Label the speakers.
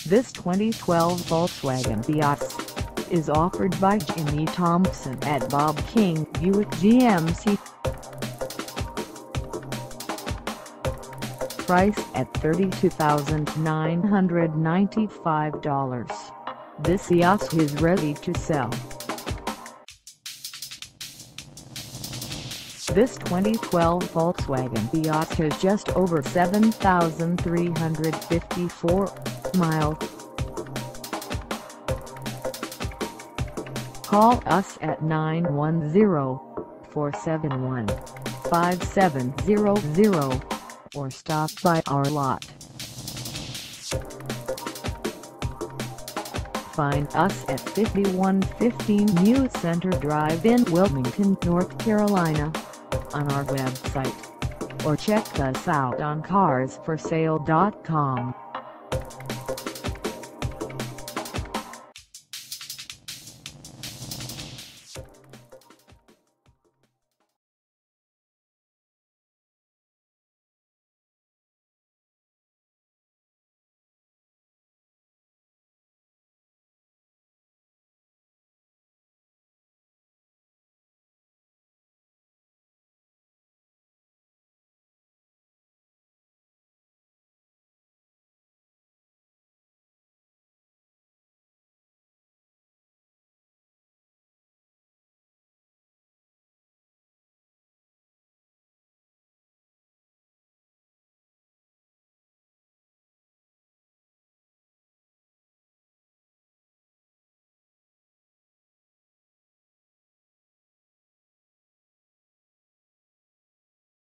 Speaker 1: This 2012 Volkswagen Eos is offered by Jimmy Thompson at Bob King Buick GMC. Price at $32,995. This Eos is ready to sell. This 2012 Volkswagen Eos has just over 7,354 miles. Call us at 910-471-5700 or stop by our lot. Find us at 5115 New Center Drive in Wilmington, North Carolina, on our website, or check us out on carsforsale.com.